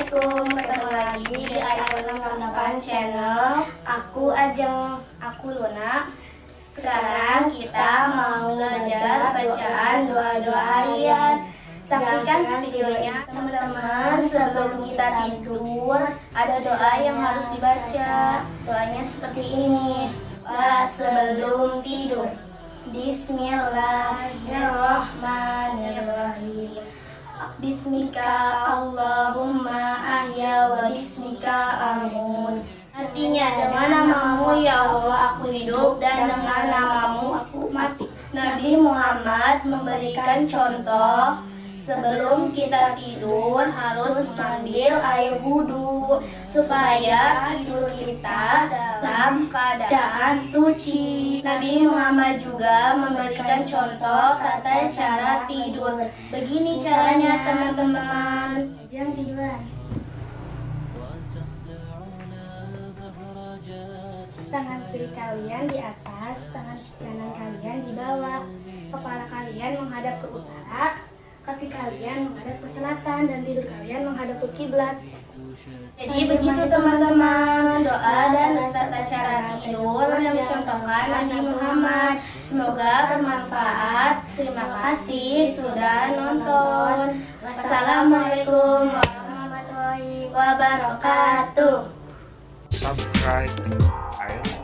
Assalamualaikum, ketemu lagi di Ayah 8 channel. Aku Ajeng, aku Luna. Sekarang kita mau belajar bacaan doa-doa harian. Saksikan videonya teman-teman. Sebelum kita tidur, ada doa yang harus dibaca. Doanya seperti ini. Sebelum tidur, Bismillahirrahmanirrahim. Bismika Allahumma ahya wa bismika amut. Artinya, dengan namamu ya Allah aku hidup dan dengan namamu aku mati. Nabi Muhammad memberikan contoh, sebelum kita tidur harus mengambil air wudhu supaya tidur kita dalam keadaan suci. Nabi Muhammad juga memberikan contoh tata cara tidur. Begini caranya teman-teman. Yang tiduran. Tangan kiri kalian di atas, tangan kanan kalian di bawah. Kepala kalian menghadap ke utara, kaki kalian menghadap ke selatan, dan tidur kalian menghadap ke kiblat. Jadi begitu teman-teman, doa dan tata cara tidur yang dicontohkan Nabi Muhammad. Semoga bermanfaat. Terima kasih sudah nonton. Wassalamualaikum warahmatullahi wabarakatuh. Subscribe.